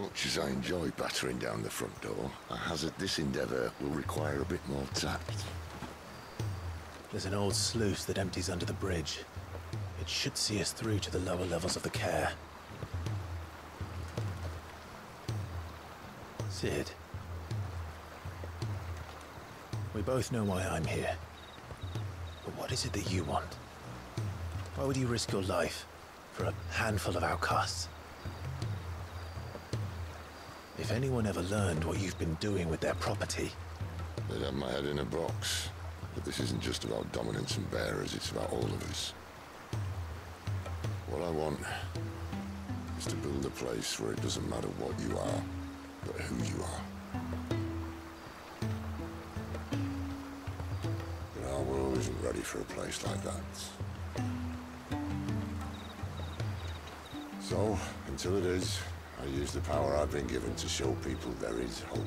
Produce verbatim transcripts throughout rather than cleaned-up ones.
Much as I enjoy battering down the front door, I hazard this endeavour will require a bit more tact. There's an old sluice that empties under the bridge. It should see us through to the lower levels of the care. Cid. We both know why I'm here. But what is it that you want? Why would you risk your life for a handful of outcasts? If anyone ever learned what you've been doing with their property... They'd have my head in a box. But this isn't just about dominance and bearers, it's about all of us. What I want is to build a place where it doesn't matter what you are, but who you are. But our world isn't ready for a place like that. So, until it is, I use the power I've been given to show people there is hope.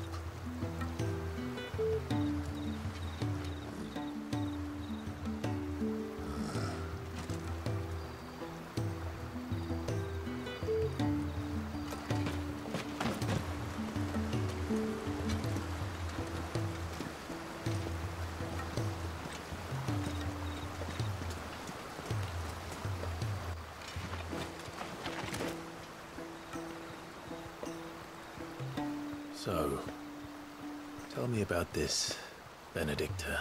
So, tell me about this, Benedikta.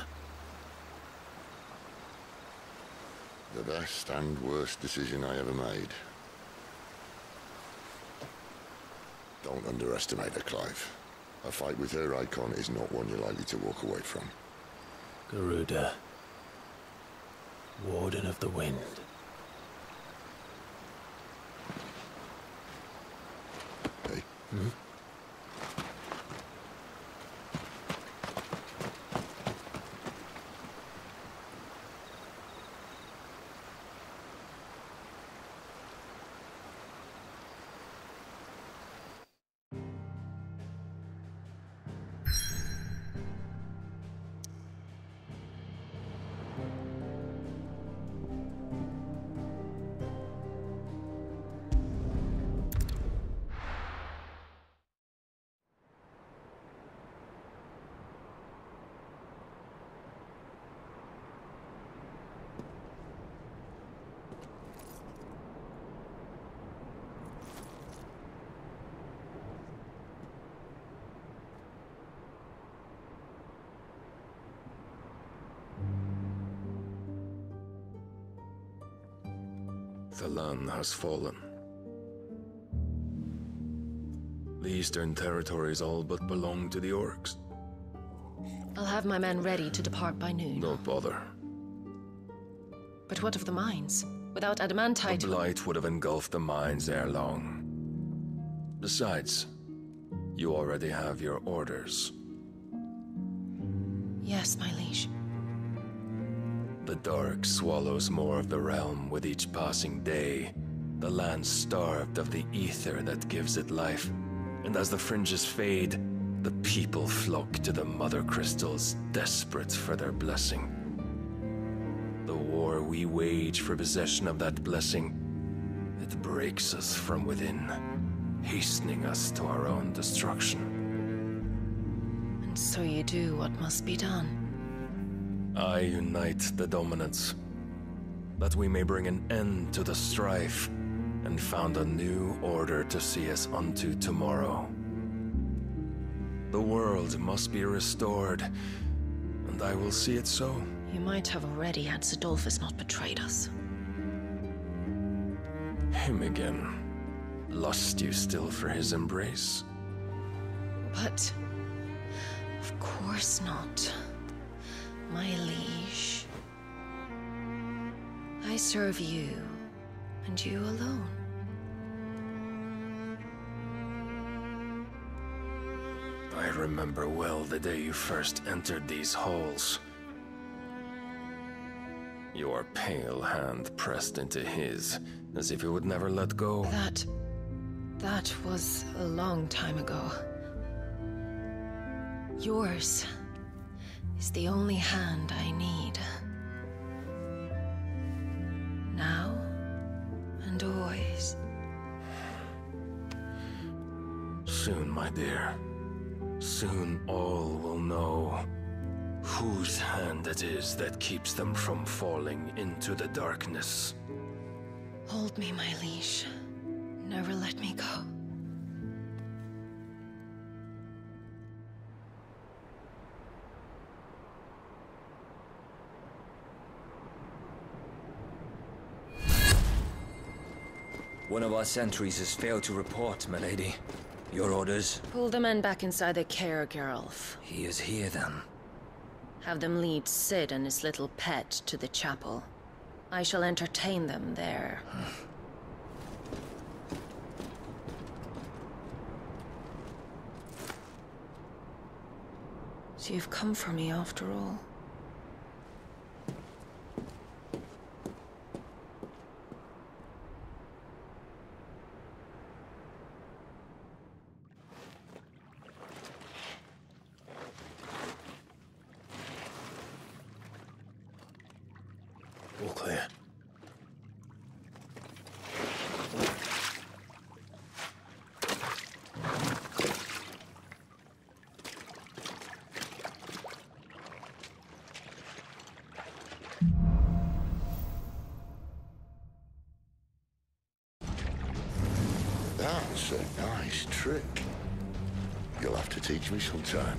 The best and worst decision I ever made. Don't underestimate her, Clive. A fight with her icon is not one you're likely to walk away from. Garuda. Warden of the Wind. Hey? Hmm? The land has fallen. The eastern territories all but belong to the orcs. I'll have my men ready to depart by noon. Don't bother. But what of the mines? Without adamantite... The blight would have engulfed the mines ere long. Besides, you already have your orders. Yes, my liege. The dark swallows more of the realm with each passing day. The land starved of the ether that gives it life. And as the fringes fade, the people flock to the mother crystals, desperate for their blessing. The war we wage for possession of that blessing, it breaks us from within, hastening us to our own destruction. And so you do what must be done. I unite the dominants, that we may bring an end to the strife, and found a new order to see us unto tomorrow. The world must be restored, and I will see it so. You might have already had Zidolphus not betrayed us. Him again. Lust you still for his embrace? But... of course not. My liege. I serve you, and you alone. I remember well the day you first entered these halls. Your pale hand pressed into his, as if it would never let go. That... that was a long time ago. Yours is the only hand I need. Now and always. Soon, my dear. Soon all will know whose hand it is that keeps them from falling into the darkness. Hold me, my liege. Never let me go. One of our sentries has failed to report, milady. Your orders? Pull the men back inside the care, Geralf. He is here, then. Have them lead Cid and his little pet to the chapel. I shall entertain them there. So you've come for me after all. All clear. That's a nice trick. You'll have to teach me sometime.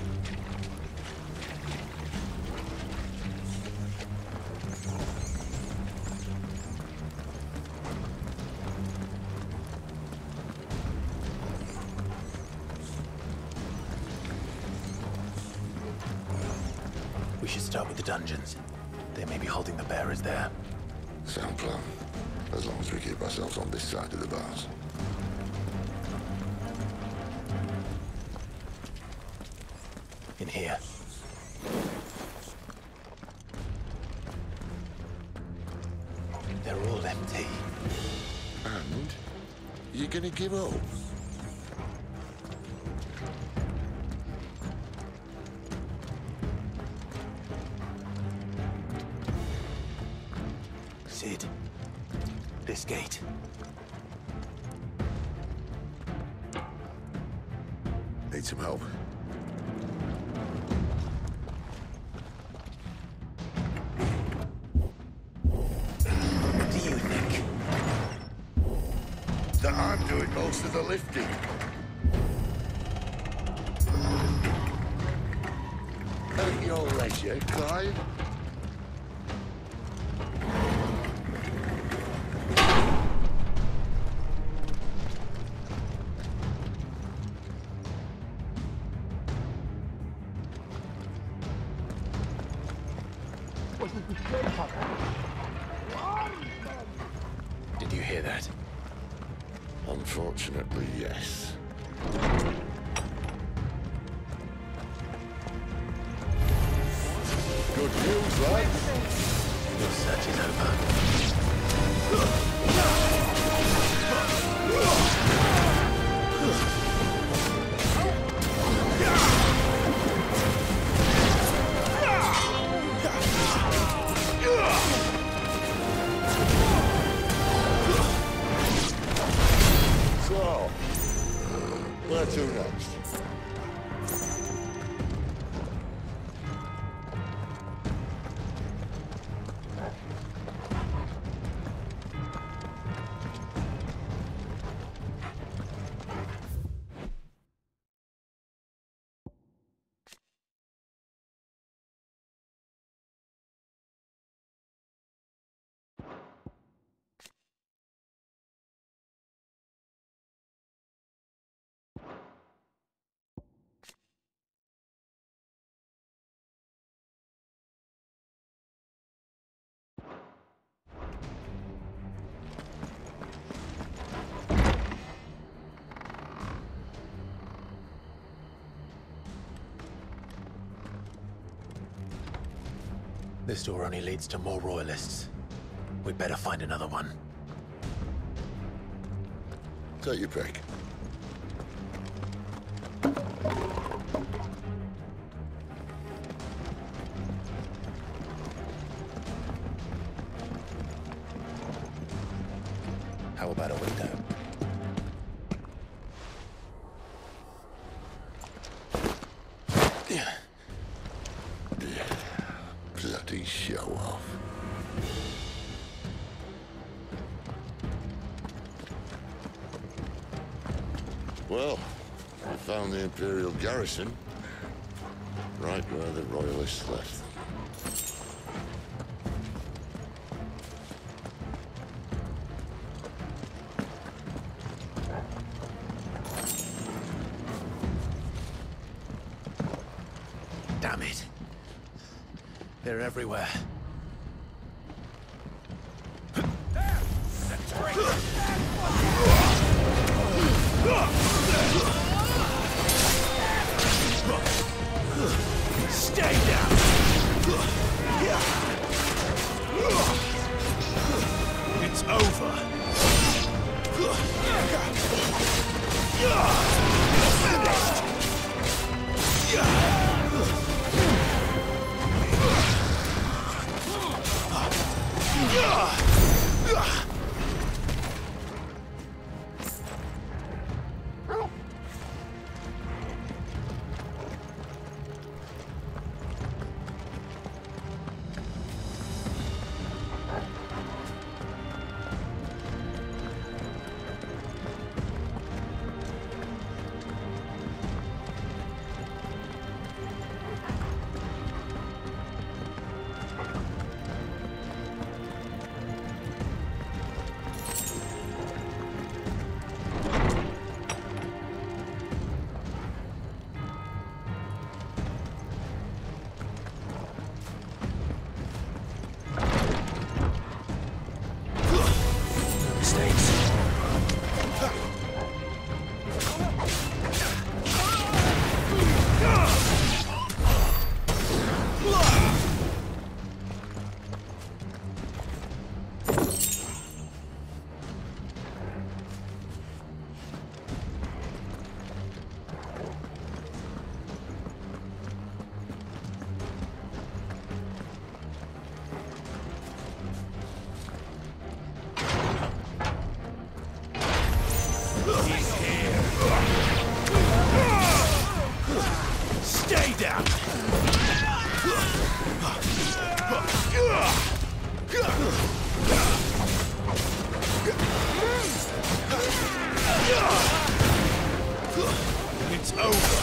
We should start with the dungeons. They may be holding the bearers there. Sound plan. As long as we keep ourselves on this side of the bars. In here. They're all empty. And? You're gonna give up? Cid. This gate. Need some help? What do you think? That I'm doing most of the lifting. At your leisure, Clive. Did you hear that? Unfortunately, yes. Good news, lads. Your search is over. So, where to next? This door only leads to more royalists. We'd better find another one. Take your pick. How about a window? Well, I found the Imperial garrison, right where the Royalists left them. Damn it. They're everywhere. Stay down! It's over! Finished! Stay down! It's over!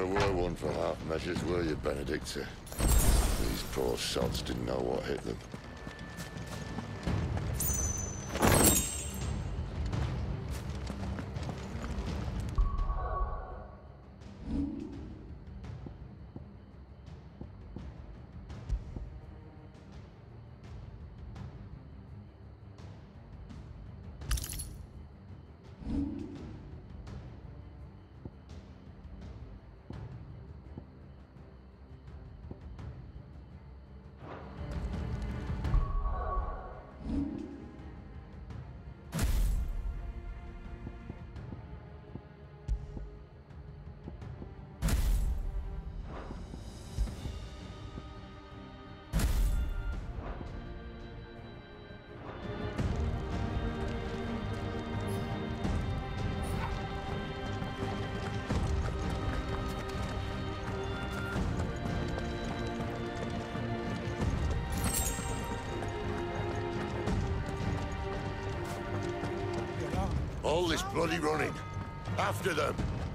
were one for half measures, were you, Benedicta? These poor sods didn't know what hit them. All this bloody running. After them.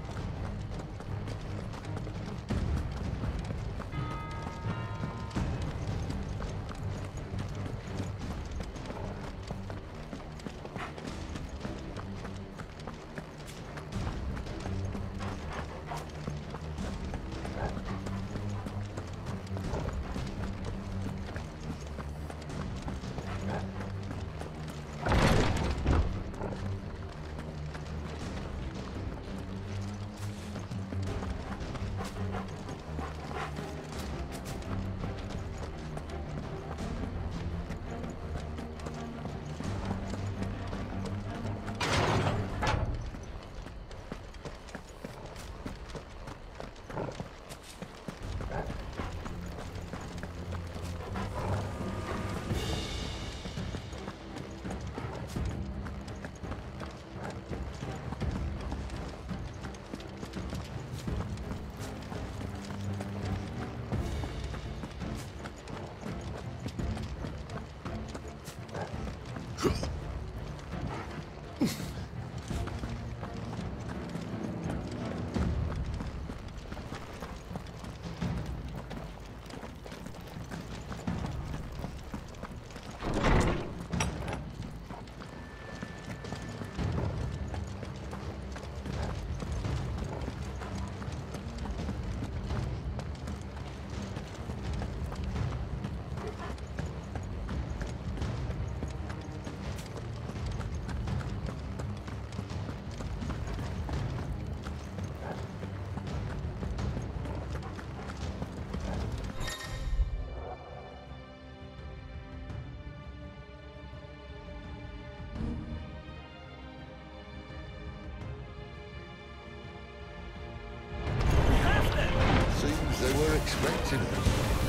They were expecting us.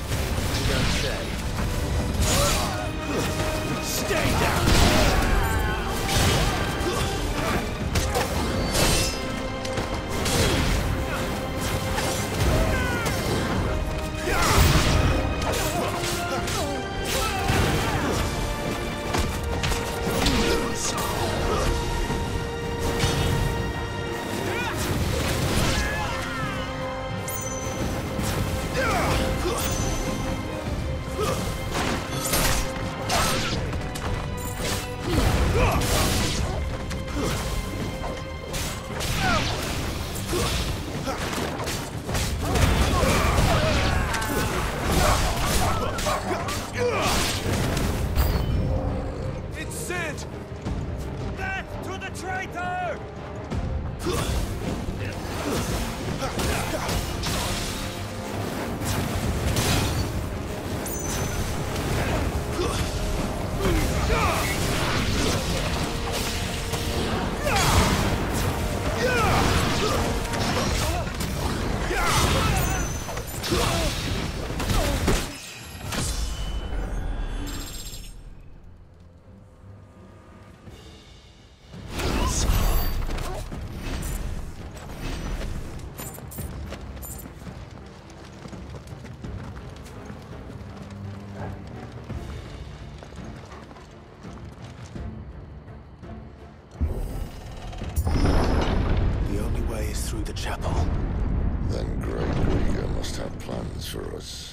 You don't say. Stay down! Then Grey Krieger must have plans for us.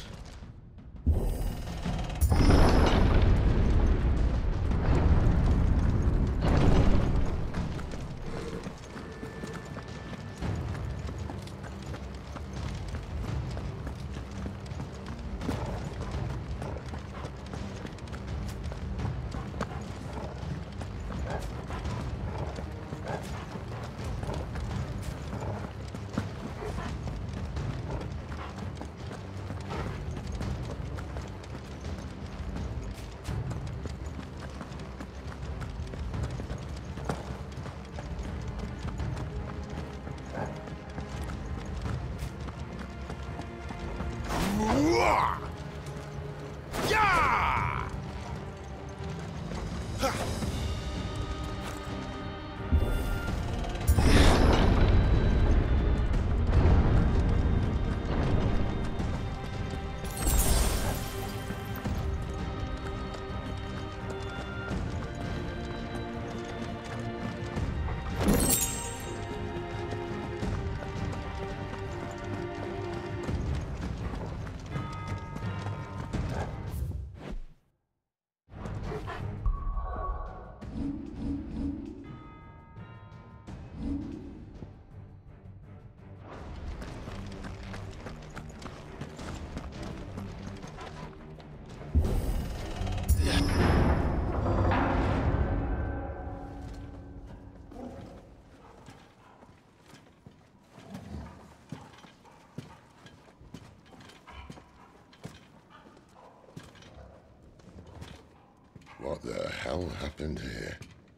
What the hell happened here?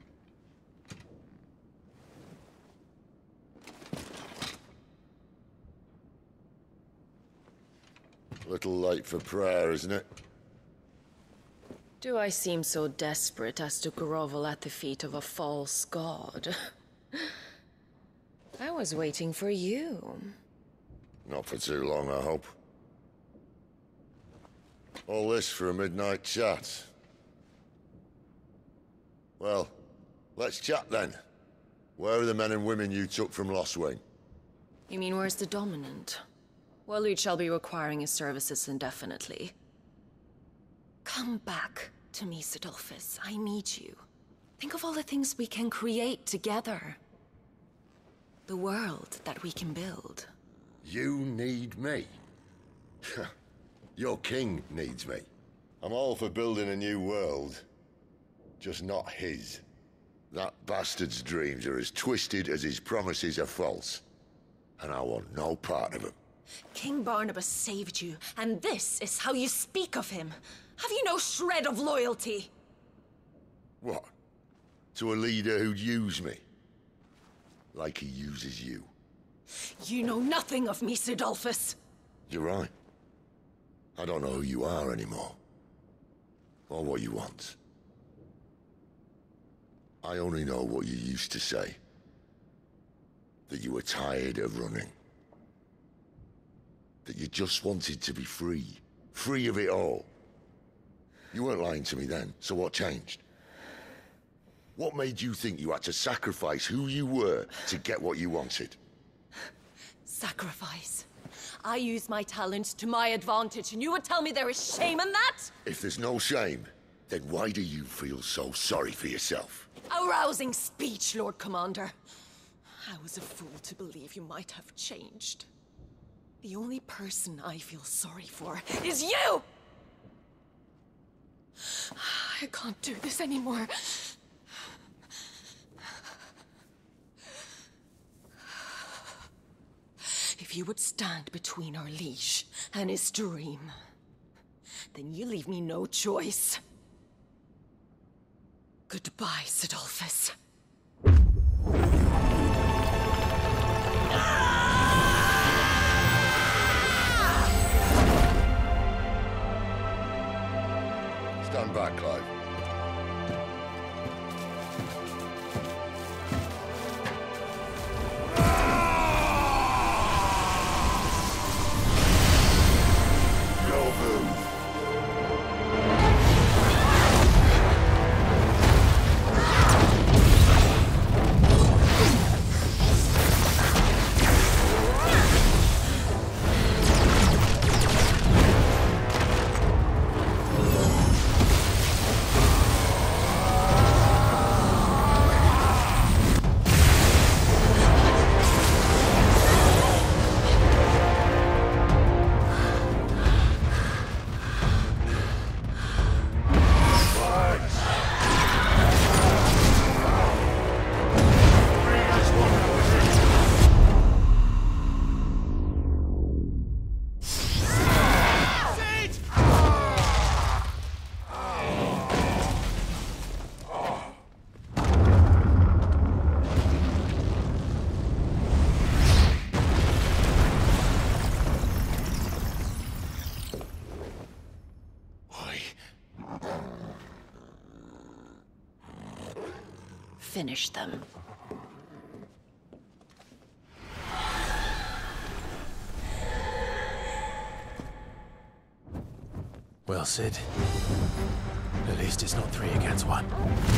Little late for prayer, isn't it? Do I seem so desperate as to grovel at the feet of a false god? I was waiting for you. Not for too long, I hope. All this for a midnight chat. Well, let's chat then. Where are the men and women you took from Lostwing? You mean where's the Dominant? Waloed shall be requiring his services indefinitely. Come back to me, Cidolfus. I need you. Think of all the things we can create together. The world that we can build. You need me? Your king needs me. I'm all for building a new world. Just not his. That bastard's dreams are as twisted as his promises are false. And I want no part of them. King Barnabas saved you, and this is how you speak of him. Have you no shred of loyalty? What? To a leader who'd use me? Like he uses you? You know nothing of me, Cidolfus. You're right. I don't know who you are anymore. Or what you want. I only know what you used to say. That you were tired of running. That you just wanted to be free. Free of it all. You weren't lying to me then, so what changed? What made you think you had to sacrifice who you were to get what you wanted? Sacrifice? I use my talents to my advantage, and you would tell me there is shame in that? If there's no shame, then why do you feel so sorry for yourself? A rousing speech, Lord Commander. I was a fool to believe you might have changed. The only person I feel sorry for is you! I can't do this anymore. If you would stand between our liege and his dream, then you leave me no choice. Goodbye, Cidolfus. Stand back, Clive. No move. finish them. Well, Cid. At least it's not three against one.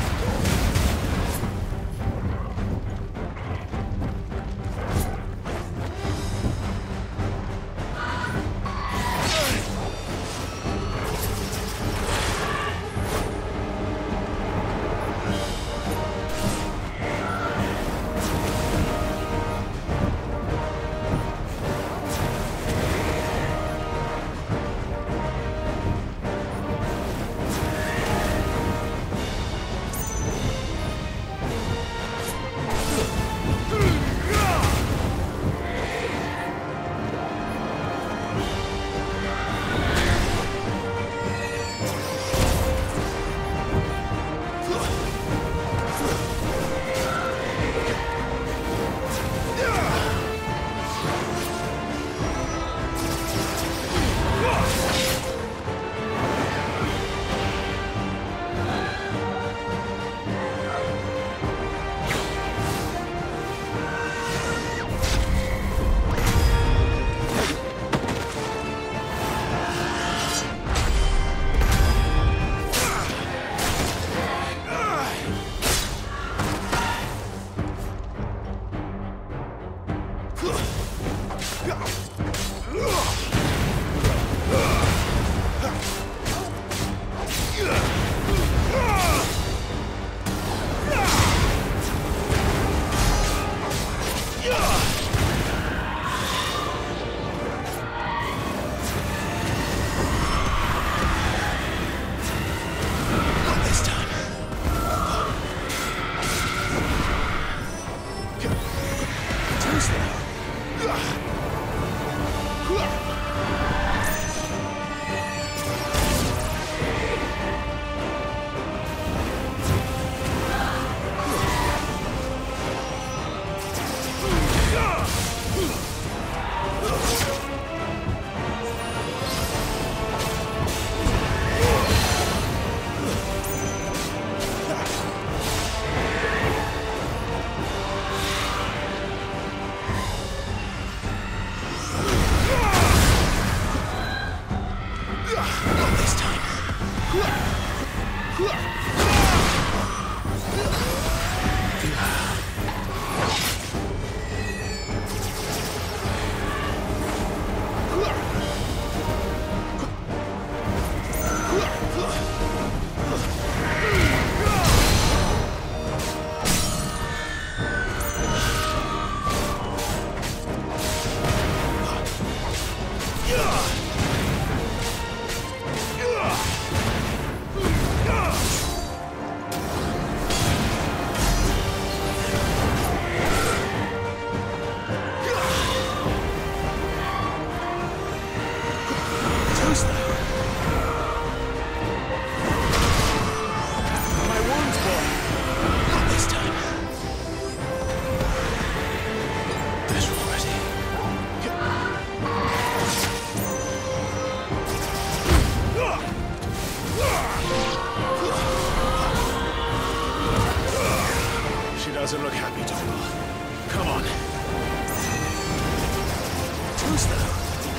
Doesn't look happy, Torgal. Come on. Who's that?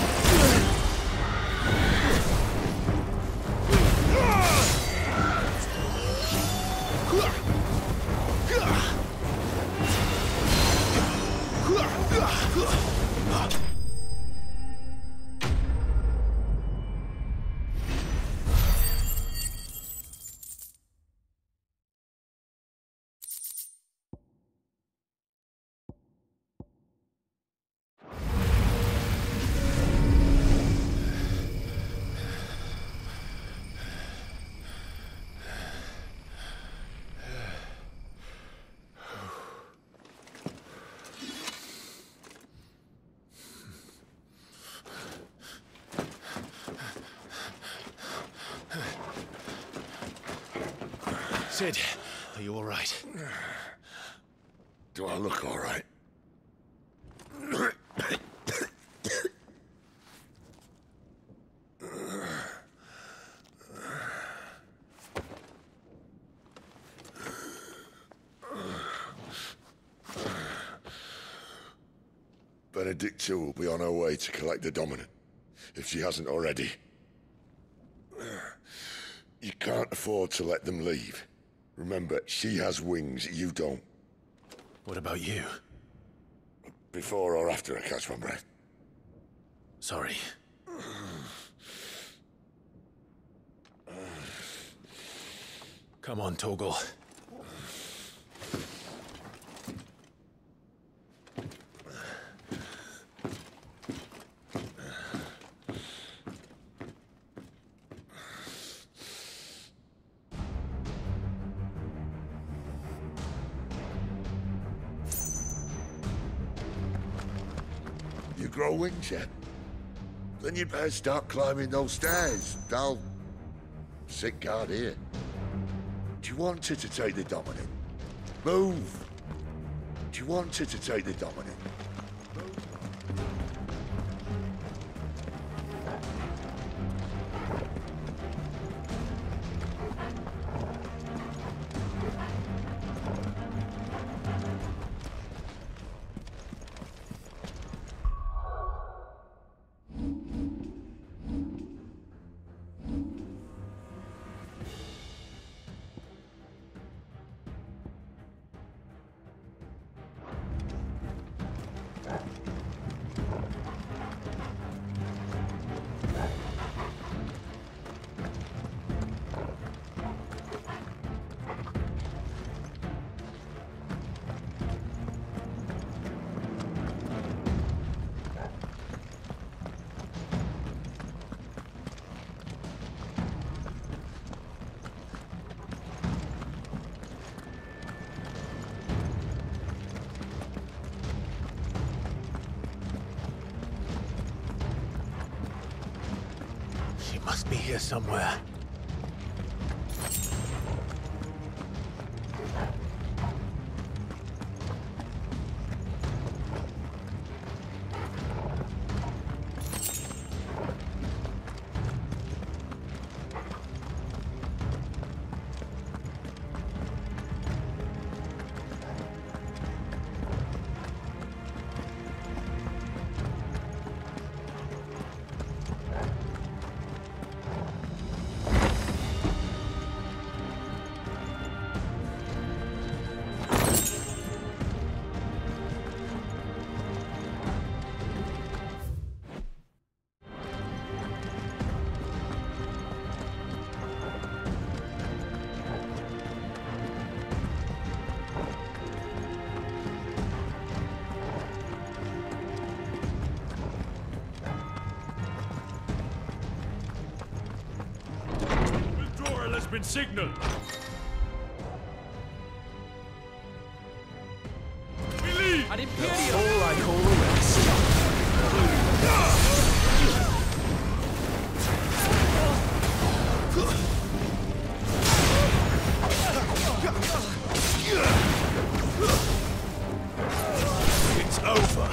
Cid, are you all right? Do I look all right? Benedicta will be on her way to collect the Dominant, if she hasn't already. You can't afford to let them leave. Remember, she has wings, you don't. What about you? Before or after I catch my breath? Sorry. Come on, Torgal. You grow wings yet? Then you'd better start climbing those stairs. I'll sit guard here. Do you want her to take the Dominant? Move! Do you want her to take the Dominant? She must be here somewhere. Been signaled. We leave. An Imperial. All I call a race. It's over.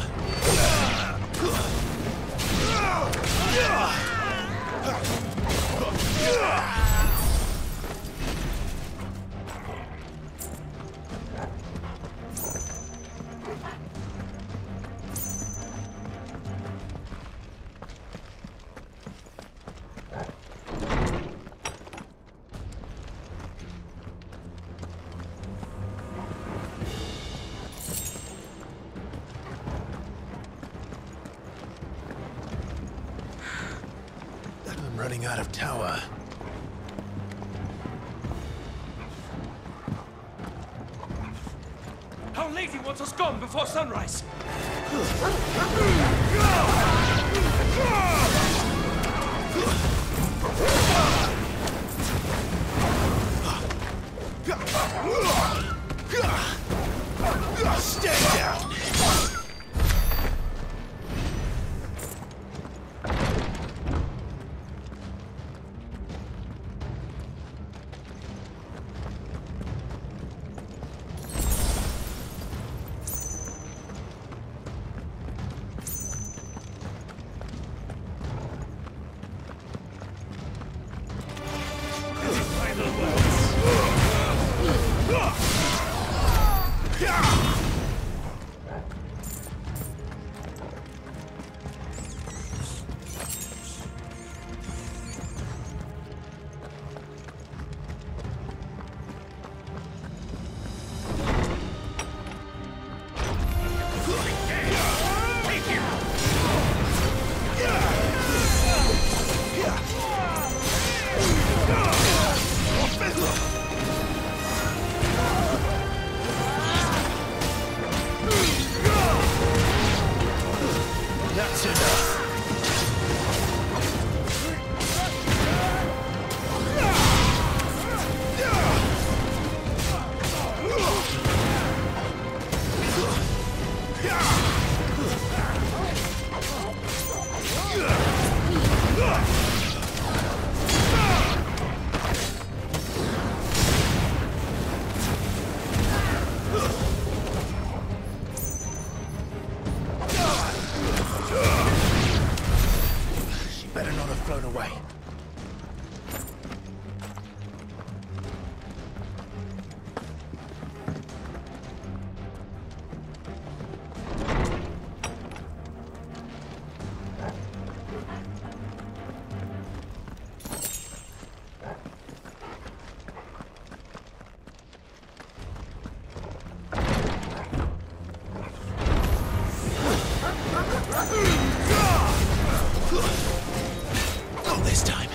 I'm running out of tower. Our lady wants us gone before sunrise. Stay down. run away. Not this time.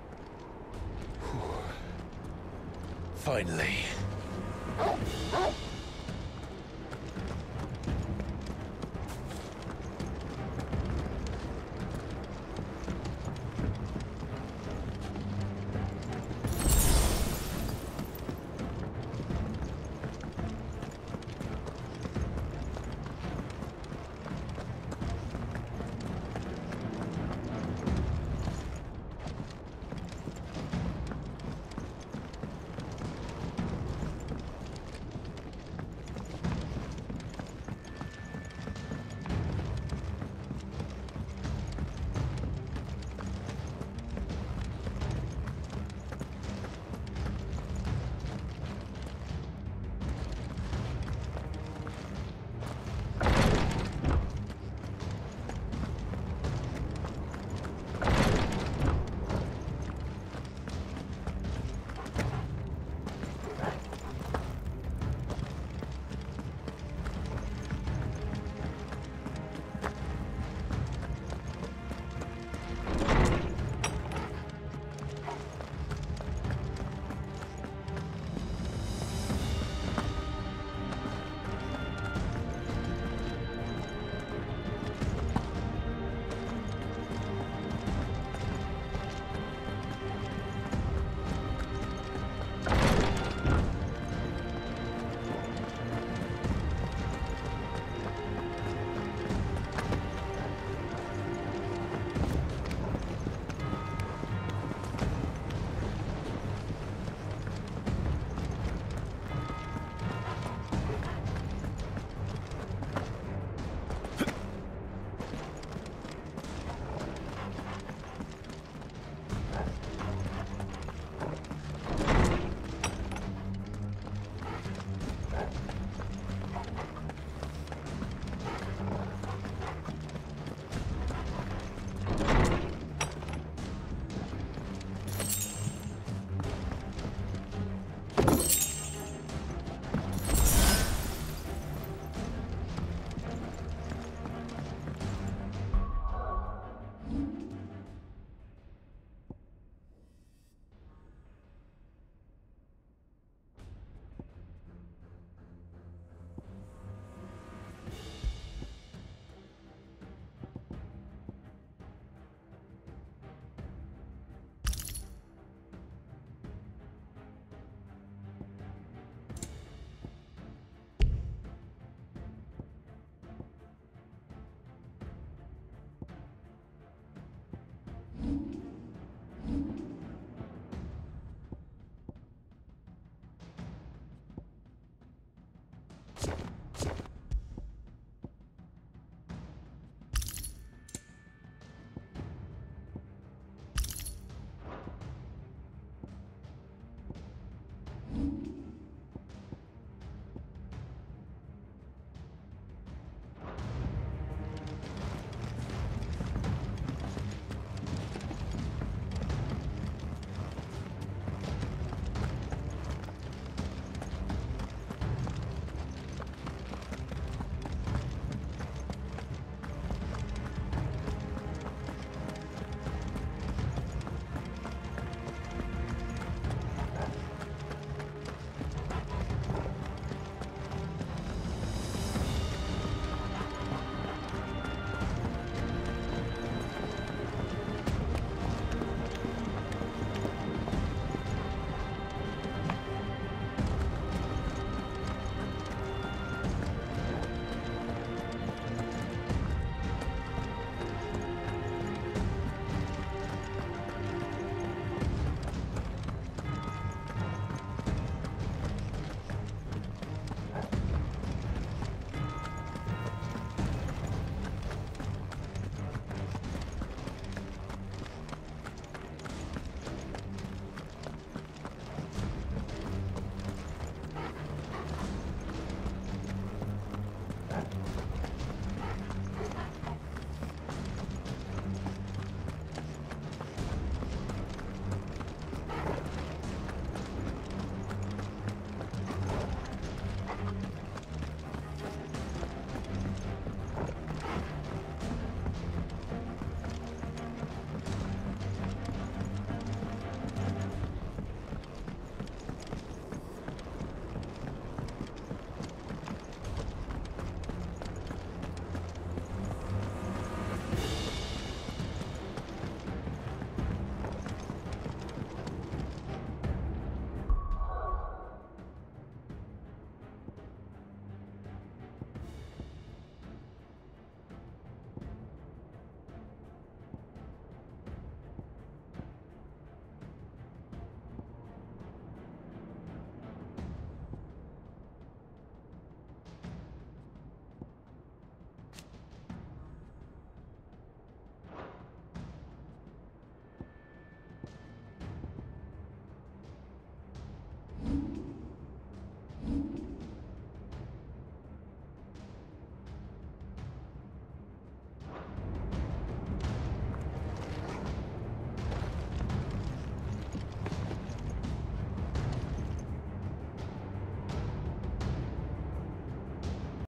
Finally.